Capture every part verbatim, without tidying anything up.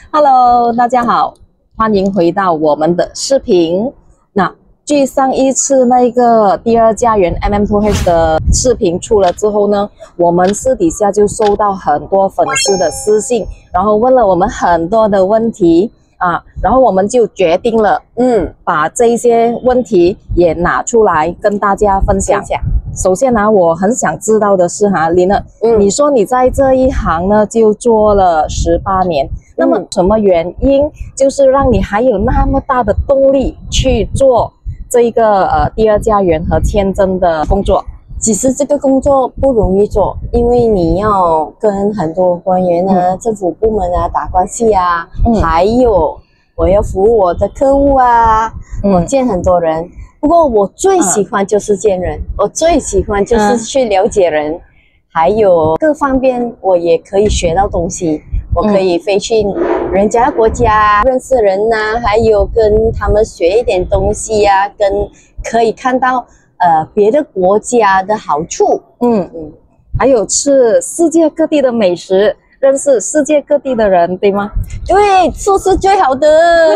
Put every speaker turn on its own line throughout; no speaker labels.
Hello， 大家好，欢迎回到我们的视频。那距上一次那个第二家园 M M 二 H 的视频出了之后呢，我们私底下就收到很多粉丝的私信，然后问了我们很多的问题啊，然后我们就决定了，嗯，把这一些问题也拿出来跟大家分享。分享首先呢、啊，我很想知道的是哈，琳娜，嗯，你说你在这一行呢就做了十八年，嗯、那么什么原因就是让你还有那么大的动力去做这一个呃第二家园和签证的工作？
其实这个工作不容易做，因为你要跟很多官员啊、嗯、政府部门啊打关系啊，嗯、还有我要服务我的客户啊，嗯、我见很多人。不过我最喜欢就是见人，嗯、我最喜欢就是去了解人，嗯、还有各方面我也可以学到东西。我可以飞去人家国家认识人呐、啊，还有跟他们学一点东西呀、啊，跟可以看到呃别的国家的好处。
嗯嗯，还有吃世界各地的美食，认识世界各地的人，对吗？
对，吃是最好的。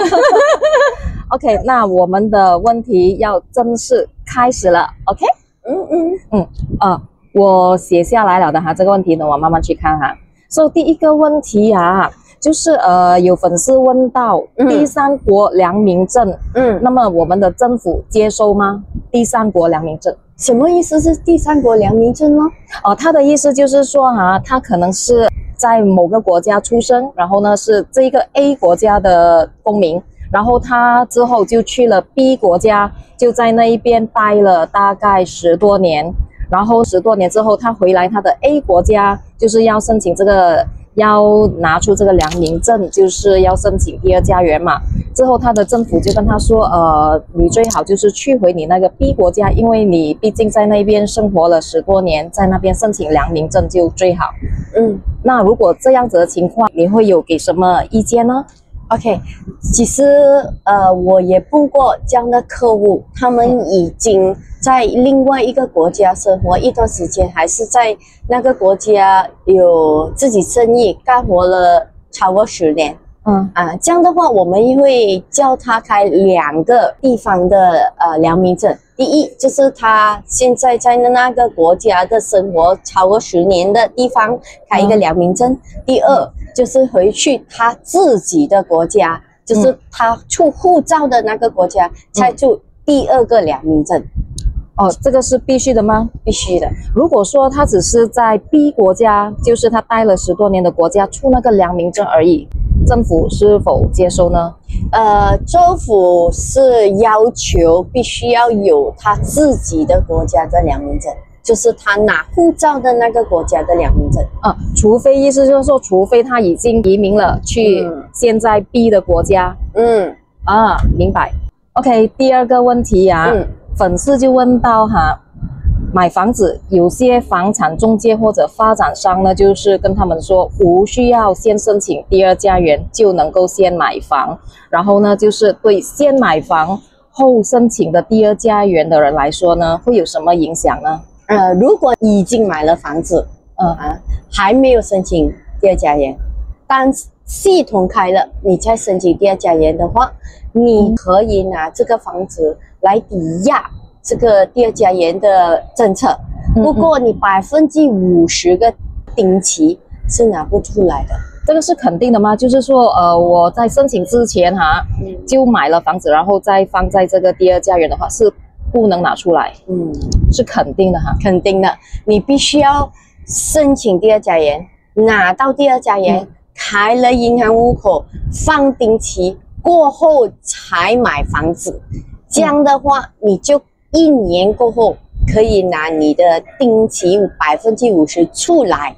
OK， 那我们的问题要正式开始了。OK，
嗯嗯
嗯啊，我写下来了的哈，这个问题呢，我慢慢去看哈。所以第一个问题啊，就是呃，有粉丝问到第三国良民证，嗯，那么我们的政府接收吗？第三国良民证
什么意思？是第三国良民证呢？
哦、呃，他的意思就是说哈、啊，他可能是在某个国家出生，然后呢是这个 A 国家的公民。然后他之后就去了 B 国家，就在那一边待了大概十多年。然后十多年之后，他回来他的 A 国家，就是要申请这个，要拿出这个良民证，就是要申请第二家园嘛。之后他的政府就跟他说，呃，你最好就是去回你那个 B 国家，因为你毕竟在那边生活了十多年，在那边申请良民证就最好。嗯，那如果这样子的情况，你会有给什么意见呢
？OK， 其实呃，我也碰过这样的客户，他们已经在另外一个国家生活一段时间，还是在那个国家有自己生意干活了超过十年。嗯啊，这样的话，我们会叫他开两个地方的呃良民证。第一，就是他现在在那个国家的生活超过十年的地方开一个良民证。嗯、第二，就是回去他自己的国家，就是他出护照的那个国家，才出第二个良民证。
哦，这个是必须的吗？
必须的。
如果说他只是在 B 国家，就是他待了十多年的国家出那个良民证而已，政府是否接收呢？
呃，政府是要求必须要有他自己的国家的良民证，就是他拿护照的那个国家的良民证。
啊，除非意思就是说，除非他已经移民了去现在 B 的国家。嗯，啊，明白。OK， 第二个问题啊。嗯，粉丝就问到哈，买房子有些房产中介或者发展商呢，就是跟他们说无需要先申请第二家园就能够先买房，然后呢，就是对先买房后申请的第二家园的人来说呢，会有什么影响呢？
呃，如果已经买了房子，呃啊，还没有申请第二家园，但系统开了，你再申请第二家园的话，你可以拿这个房子来抵押这个第二家园的政策，不过你百分之五十个定期是拿不出来的。
这个是肯定的吗？就是说，呃，我在申请之前哈，嗯、就买了房子，然后再放在这个第二家园的话，是不能拿出来。嗯，是肯定的哈，
肯定的。你必须要申请第二家园，拿到第二家园，嗯、开了银行户口，放定期过后才买房子。这样的话，你就一年过后可以拿你的定期百分之五十出来。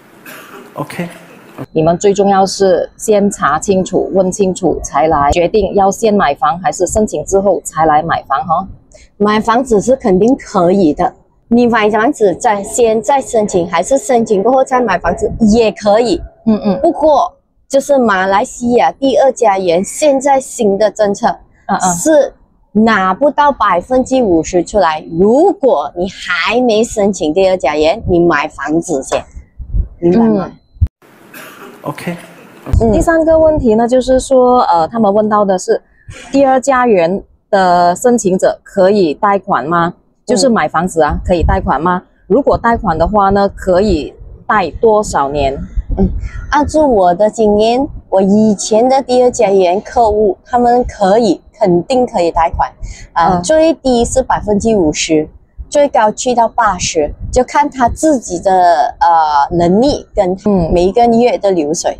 OK， 你们最重要是先查清楚、问清楚，才来决定要先买房还是申请之后才来买房哈。
买房子是肯定可以的，你买房子再先再申请，还是申请过后再买房子也可以。嗯嗯。不过就是马来西亚第二家园现在新的政策，嗯嗯，是拿不到百分之五十出来。如果你还没申请第二家园，你买房子先，明白吗？
嗯、OK，
嗯
第三个问题呢，就是说，呃，他们问到的是，第二家园的申请者可以贷款吗？就是买房子啊，可以贷款吗？如果贷款的话呢，可以贷多少年？
嗯，按照我的经验，我以前的第二家园客户，他们可以肯定可以贷款，啊、呃，
嗯
最低是百分之五十，最高去到八十，就看他自己的呃能力跟每一个月的流水。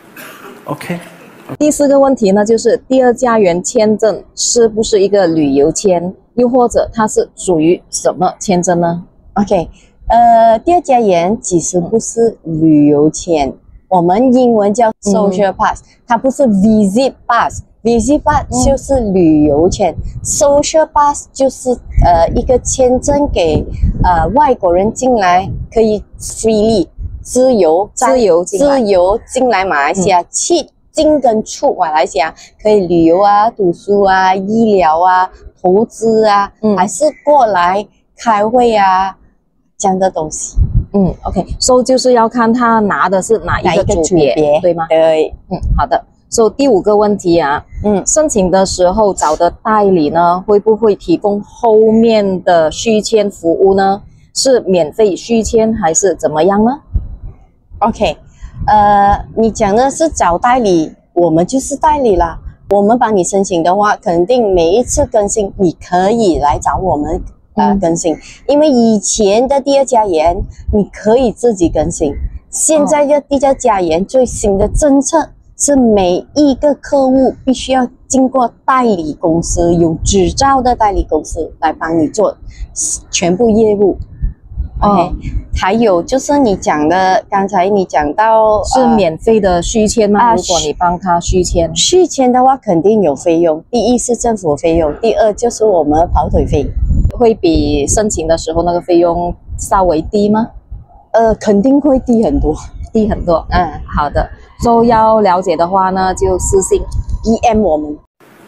OK。
第四个问题呢，就是第二家园签证是不是一个旅游签，又或者它是属于什么签证呢
？OK， 呃，第二家园其实不是旅游签，我们英文叫 social pass，、嗯、它不是 visit pass。visit pass 就是旅游签、嗯、，social pass 就是呃一个签证给呃外国人进来可以 freely 自由
自由进来
自由进来马来西亚、嗯、去。进跟出马来西亚可以旅游啊、读书啊、医疗啊、投资啊，嗯、还是过来开会啊这样的东西。
嗯 ，OK， 所以、so, 就是要看他拿的是哪一个组别，对吗？
对，
嗯，好的。所、so, 以第五个问题啊，嗯，申请的时候找的代理呢，会不会提供后面的续签服务呢？是免费续签还是怎么样呢
？OK。呃，你讲的是找代理，我们就是代理啦。我们帮你申请的话，肯定每一次更新，你可以来找我们呃、嗯、更新。因为以前的第二家园你可以自己更新，现在的第二家园最新的政策是每一个客户必须要经过代理公司，有执照的代理公司来帮你做全部业务。OK，、哦、还有就是你讲的，刚才你讲到
是免费的续签吗？呃、如果你帮他续签，
续签的话肯定有费用。第一是政府费用，第二就是我们跑腿费，
会比申请的时候那个费用稍微低吗？
呃，肯定会低很多，
低很多。嗯，好的。所、so, 以要了解的话呢，就私信
D M 我们。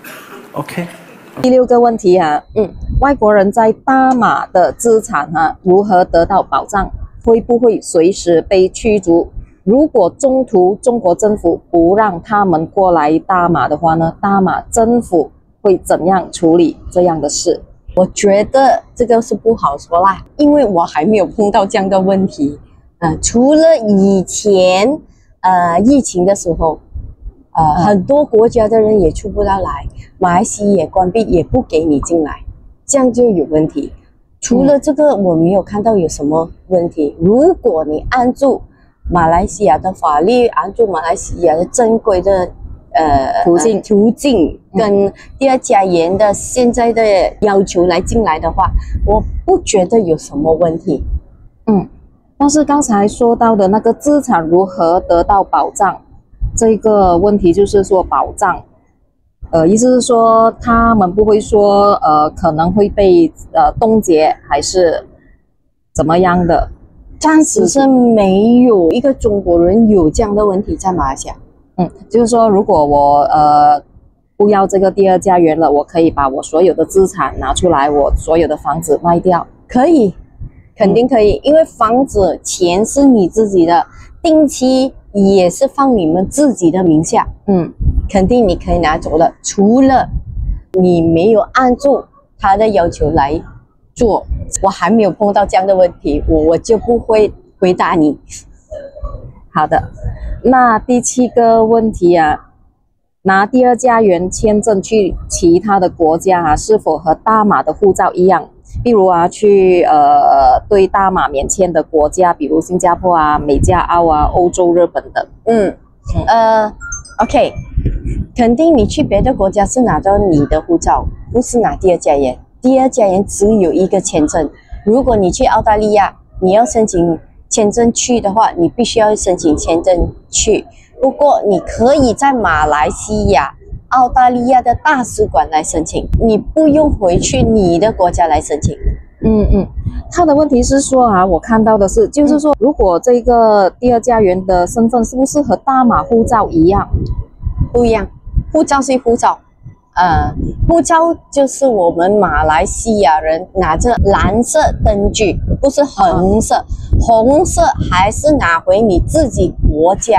OK。
第六个问题啊，嗯，外国人在大马的资产啊，如何得到保障？会不会随时被驱逐？如果中途中国政府不让他们过来大马的话呢，大马政府会怎样处理这样的事？
我觉得这个是不好说啦，因为我还没有碰到这样的问题。呃，除了以前呃疫情的时候。呃，嗯、很多国家的人也出不到来，马来西亚也关闭，也不给你进来，这样就有问题。除了这个，我没有看到有什么问题。如果你按住马来西亚的法律，按住马来西亚的正规的呃
途径、
途径跟第二家园的现在的要求来进来的话，我不觉得有什么问题。
嗯，但是刚才说到的那个资产如何得到保障？这个问题就是说保障，呃，意思是说他们不会说呃可能会被呃冻结还是怎么样的，
暂时是没有一个中国人有这样的问题在马来西亚。
嗯，就是说如果我呃不要这个第二家园了，我可以把我所有的资产拿出来，我所有的房子卖掉，
可以，肯定可以，嗯、因为房子钱是你自己的，定期。也是放你们自己的名下，嗯，肯定你可以拿走的。除了你没有按住他的要求来做，我还没有碰到这样的问题，我我就不会回答你。
好的，那第七个问题啊，拿第二家园签证去其他的国家啊，是否和大马的护照一样？比如啊，去呃对大马免签的国家，比如新加坡啊、美加澳啊、欧洲、日本等。
嗯，呃 ，OK， 肯定你去别的国家是拿到你的护照，不是拿第二家园。第二家园只有一个签证。如果你去澳大利亚，你要申请签证去的话，你必须要申请签证去。不过你可以在马来西亚、澳大利亚的大使馆来申请，你不用回去你的国家来申请。
嗯嗯，他的问题是说啊，我看到的是，就是说，如果这个第二家园的身份是不是和大马护照一样？
不一样，护照是护照，呃，护照就是我们马来西亚人拿着蓝色灯具，不是红色，红色还是拿回你自己国家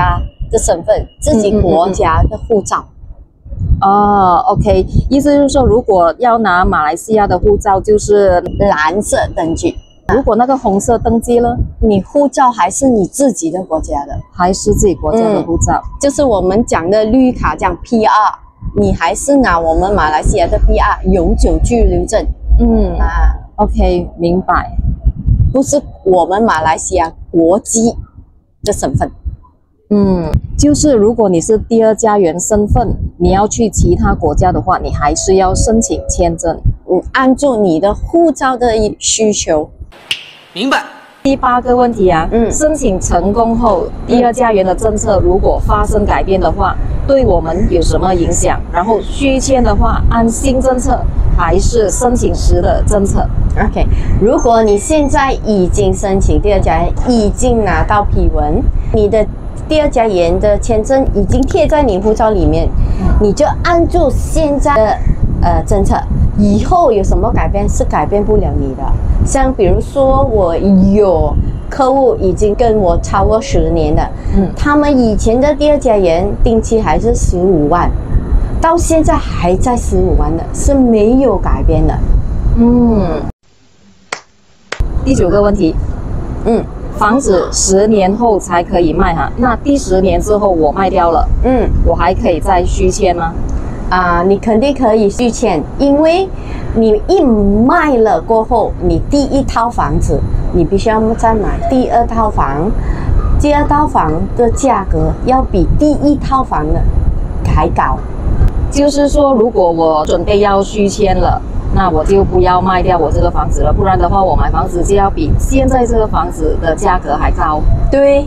的身份，自己国家的护照。
哦 ，OK， 意思就是说，如果要拿马来西亚的护照，就是
蓝色登记。
如果那个红色登记了，
你护照还是你自己的国家的，
还是自己国家的护照，
嗯、就是我们讲的绿卡，讲 P R， 你还是拿我们马来西亚的 P R 永久居留证。
嗯
啊
，OK， 明白，
不是我们马来西亚国籍的身份。
嗯，就是如果你是第二家园身份，你要去其他国家的话，你还是要申请签证。
嗯，按照你的护照的需求。
明白。
第八个问题啊，嗯，申请成功后，第二家园的政策如果发生改变的话，对我们有什么影响？然后续签的话，按新政策还是申请时的政策
？OK， 如果你现在已经申请第二家园，已经拿到批文，你的第二家园的签证已经贴在你护照里面，你就按照现在的呃政策。以后有什么改变是改变不了你的，像比如说我有客户已经跟我超过十年了，嗯，他们以前的第二家园定期还是十五万，到现在还在十五万的，是没有改变的。
嗯，第九个问题，嗯，房子十年后才可以卖哈，那第十年之后我卖掉了，嗯，我还可以再续签吗？
啊，你肯定可以续签，因为你一卖了过后，你第一套房子你必须要再买第二套房，第二套房的价格要比第一套房的还高。
就是说，如果我准备要续签了，那我就不要卖掉我这个房子了，不然的话，我买房子就要比现在这个房子的价格还高。
对。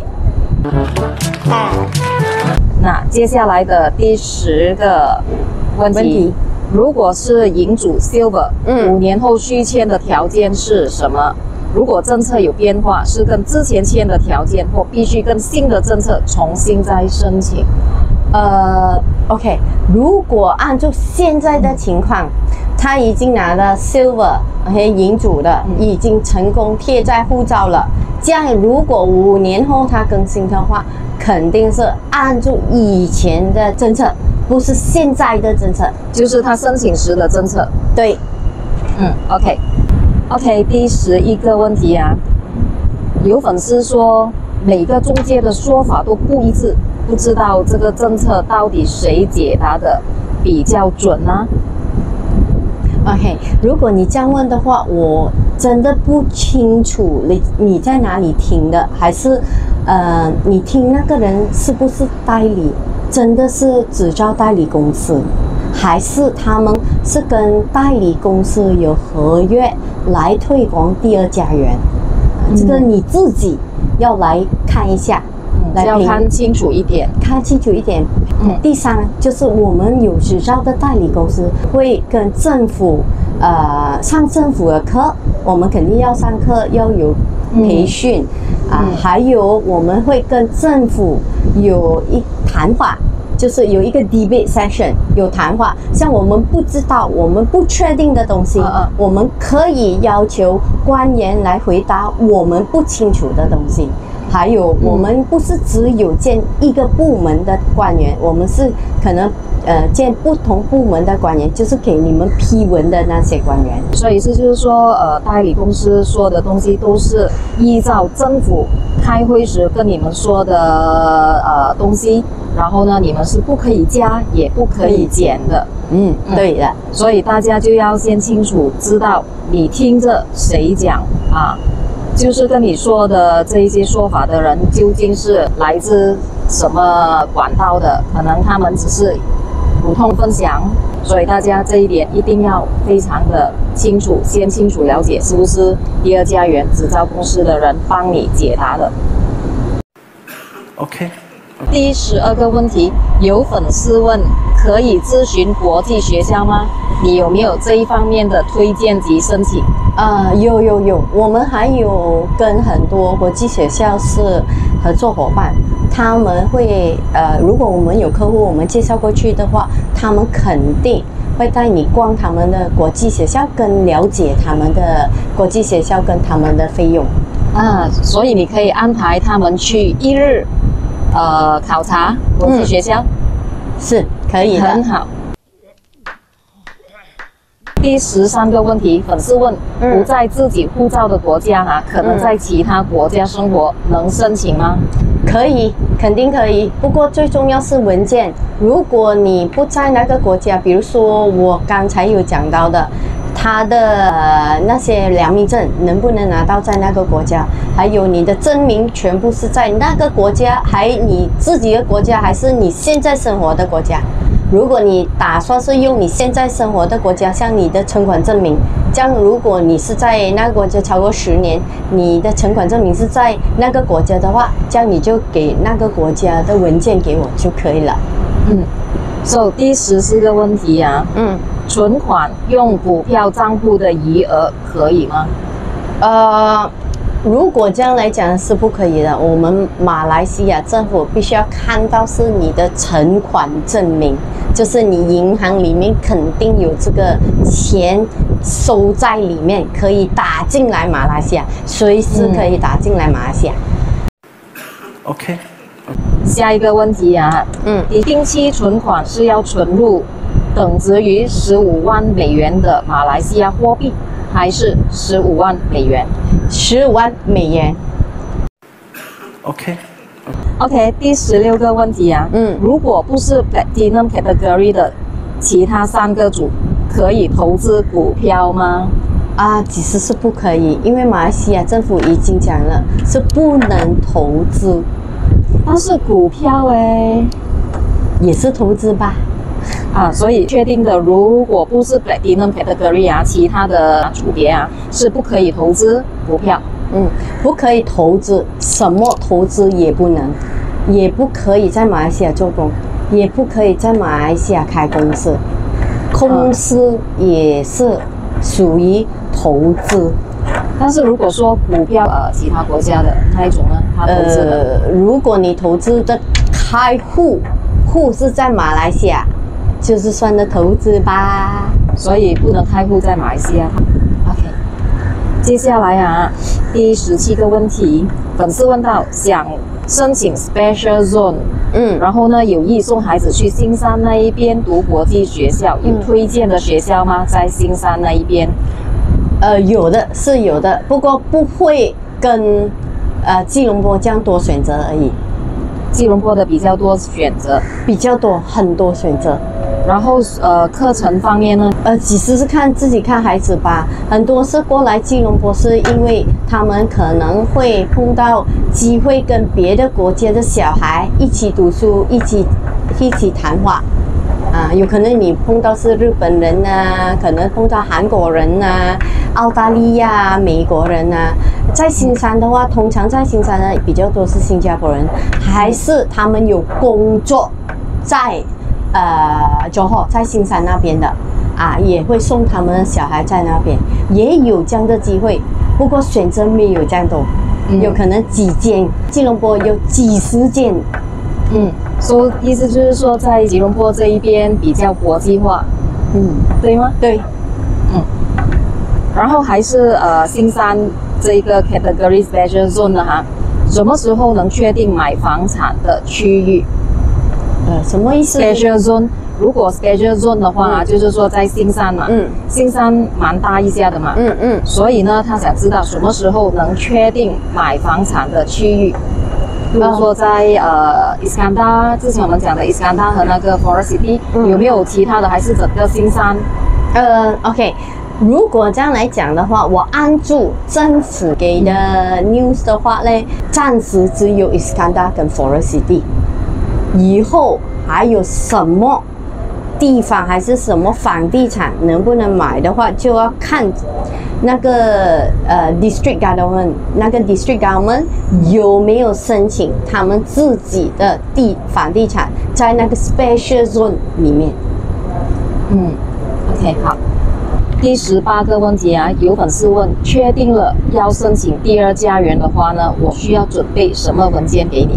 那接下来的第十个问题，问题如果是银主 Silver， 嗯，五年后续签的条件是什么？如果政策有变化，是跟之前签的条件，或必须跟新的政策重新再申请？
呃 ，OK， 如果按照现在的情况，他已经拿了 Silver， OK， 银主的，已经成功贴在护照了。这样，如果五年后他更新的话，肯定是按照以前的政策，不是现在的政策，
就是他申请时的政策。
对，
嗯 ，OK，OK，、okay. okay, 第十一个问题啊，有粉丝说每个中介的说法都不一致，不知道这个政策到底谁解答的比较准呢、
啊、？OK， 如果你这样问的话，我真的不清楚你你在哪里听的，还是呃你听那个人是不是代理，真的是执照代理公司，还是他们是跟代理公司有合约来推广第二家园、嗯、这个你自己要来看一下，
嗯、要看清楚一点，
看清楚一点。嗯，第三就是我们有执照的代理公司会跟政府呃上政府的课，我们肯定要上课，要有培训、嗯、啊、嗯，还有我们会跟政府有一谈话，就是有一个 debate session， 有谈话。像我们不知道、我们不确定的东西，嗯嗯我们可以要求官员来回答我们不清楚的东西。还有，我们不是只有见一个部门的官员，我们是可能呃见不同部门的官员，就是给你们批文的那些官员。
所以是就是说，呃，代理公司说的东西都是依照政府开会时跟你们说的呃东西，然后呢，你们是不可以加也不可以减的。
嗯，对的。
所以大家就要先清楚知道你听着谁讲啊。就是跟你说的这一些说法的人究竟是来自什么管道的，可能他们只是普通分享，所以大家这一点一定要非常的清楚，先清楚了解是不是第二家园执照公司的人帮你解答的。
OK。
第十二个问题，有粉丝问可以咨询国际学校吗？你有没有这一方面的推荐及申请？
呃，有有有，我们还有跟很多国际学校是合作伙伴，他们会呃，如果我们有客户我们介绍过去的话，他们肯定会带你逛他们的国际学校，跟了解他们的国际学校跟他们的费用
啊，所以你可以安排他们去一日呃考察国际学校？
是可以的。
很好。第十三个问题，粉丝问：
嗯
不在自己护照的国家啊，可能在其他国家生活，能申请吗？
可以，肯定可以。不过最重要是文件。如果你不在那个国家，比如说我刚才有讲到的，他的、呃、那些良民证能不能拿到在那个国家，还有你的证明全部是在那个国家，还你自己的国家，还是你现在生活的国家？如果你打算是用你现在生活的国家，像你的存款证明，这样如果你是在那个国家超过十年，你的存款证明是在那个国家的话，这样你就给那个国家的文件给我就可以了。
嗯。So 第十四个问题啊，
嗯，
存款用股票账户的余额可以吗？
呃，如果这样来讲是不可以的。我们马来西亚政府必须要看到是你的存款证明，就是你银行里面肯定有这个钱收在里面，可以打进来马来西亚，随时可以打进来马来西亚。
OK。
下一个问题啊，
嗯，
你定期存款是要存入等值于十五万美元的马来西亚货币，还是十五万美元？
十五万美元。
OK。
OK， 第十六个问题啊，
嗯，
如果不是 Platinum Category 的其他三个组，可以投资股票吗？
啊，其实是不可以，因为马来西亚政府已经讲了，是不能投资。
但是股票哎，
也是投资吧？
啊，所以确定的，如果不是 Platinum Category 啊，其他的组别啊，是不可以投资股票。
嗯，不可以投资，什么投资也不能，也不可以在马来西亚做工，也不可以在马来西亚开公司，公司也是属于投资。
但是如果说股票呃其他国家的那一种呢，它投资的，
呃，如果你投资的开户户是在马来西亚，就是算的投资吧。
所以不能开户在马来西亚。OK， 接下来啊，第十七个问题，粉丝问到想申请 Special Zone，
嗯，
然后呢有意送孩子去新山那一边读国际学校，有推荐的学校吗？在新山那一边？
呃，有的是有的，不过不会跟呃吉隆坡这样多选择而已。
吉隆坡的比较多选择，
比较多，很多选择。
然后呃，课程方面呢？
呃，其实是看自己看孩子吧。很多是过来吉隆坡，是因为他们可能会碰到机会跟别的国家的小孩一起读书，一起一起谈话。啊，有可能你碰到是日本人呐、啊，可能碰到韩国人呐、啊、澳大利亚、美国人呐、啊。在新山的话，通常在新山呢比较多是新加坡人，还是他们有工作在呃johor在新山那边的啊，也会送他们的小孩在那边，也有这样的机会。不过选择没有这样多，嗯、有可能几间，吉隆坡有几十间。
嗯，所、so, 意思就是说，在吉隆坡这一边比较国际化，
嗯，
对吗？
对，
嗯，然后还是呃新山这一个 category special zone 呢哈，什么时候能确定买房产的区域？
呃，什么意思
？special zone， 如果 special zone 的话，嗯、就是说在新山嘛，嗯，新山蛮大一下的嘛，
嗯嗯，所
以呢，他想知道什么时候能确定买房产的区域。比如说在呃伊斯坎达，之前我们讲的伊斯坎达和那个 Forest City，、嗯、有没有其他的？还是整个新山？
呃 ，OK， 如果这样来讲的话，我按住政府给的 news 的话呢，暂时只有伊斯坎达跟 Forest City， 以后还有什么地方还是什么房地产能不能买的话，就要看那个呃 district government 那个 district government 有没有申请他们自己的地房地产在那个 special zone 里面。
嗯 ，OK， 好。第十八个问题啊，有粉丝问，确定了要申请第二家园的话呢，我需要准备什么文件给你？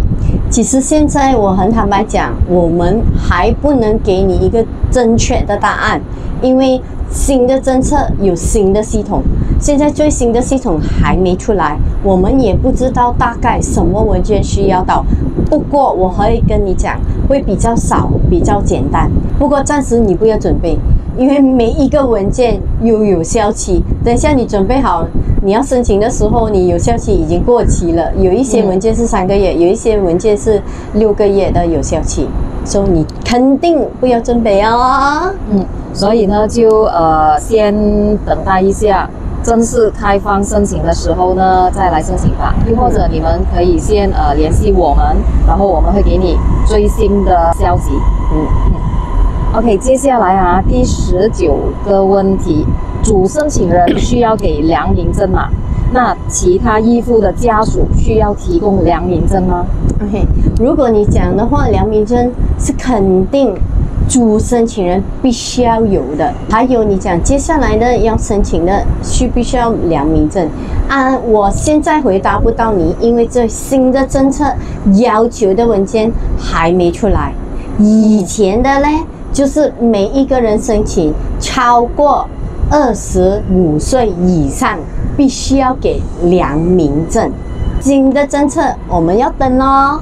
其实现在我很坦白讲，我们还不能给你一个正确的答案，因为新的政策有新的系统，现在最新的系统还没出来，我们也不知道大概什么文件需要到。不过我可以跟你讲，会比较少，比较简单。不过暂时你不要准备，因为每一个文件又有效期，等一下你准备好你要申请的时候，你有效期已经过期了。有一些文件是三个月，有一些文件是六个月的有效期，所以你肯定不要准备哦。
嗯，所以呢，就呃先等待一下，正式开放申请的时候呢，再来申请吧。又或者你们可以先呃联系我们，然后我们会给你最新的消息。嗯嗯。OK， 接下来啊，第十九个问题，主申请人需要给良民证吗？那其他依附的家属需要提供良民证吗
？OK， 如果你讲的话，良民证是肯定主申请人必须要有的。还有你讲接下来的要申请的需不需要良民证啊？我现在回答不到你，因为这新的政策要求的文件还没出来。以前的呢，就是每一个人申请超过二十五岁以上，必须要给良民证。新的政策我们要等咯。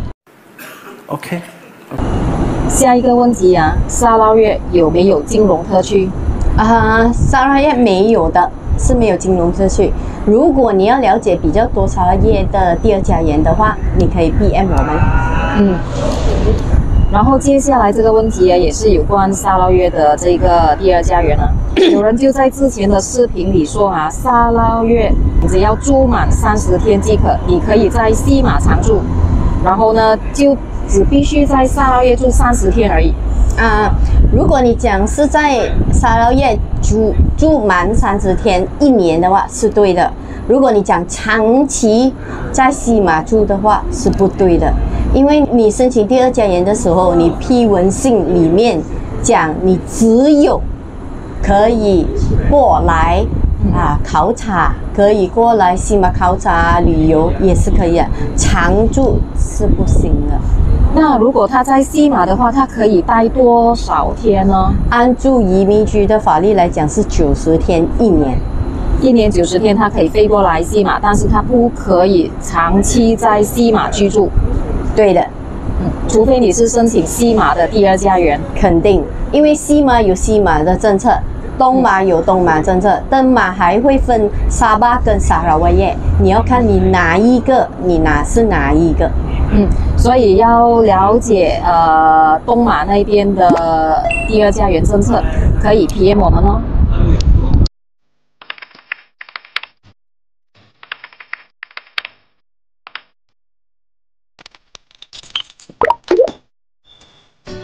OK。
下一个问题啊，沙捞越有没有金融特区？
啊、呃，沙捞越没有的，是没有金融特区。如果你要了解比较多沙捞越的第二家园的话，你可以 B M 我们。
嗯。然后接下来这个问题啊，也是有关沙捞越的这个第二家园啊。有人就在之前的视频里说啊，沙捞越只要住满三十天即可，你可以在西马常住，然后呢就只必须在沙捞越住三十天而已。
啊、呃，如果你讲是在沙捞越住住满三十天一年的话，是对的。如果你讲长期在西马住的话，是不对的。因为你申请第二家园的时候，你批文信里面讲你只有可以过来啊考察，可以过来西马考察旅游也是可以的，常住是不行的。
那如果他在西马的话，他可以待多少天呢？
按住移民局的法律来讲是九十天一年。
一年九十天，他可以飞过来西马，但是他不可以长期在西马居住。
对的，
嗯，除非你是申请西马的第二家园，
肯定，因为西马有西马的政策，东马有东马政策，东马还会分沙巴跟沙捞越，你要看你哪一个，你哪是哪一个。
嗯，所以要了解呃东马那边的第二家园政策，可以 P M 我们哦。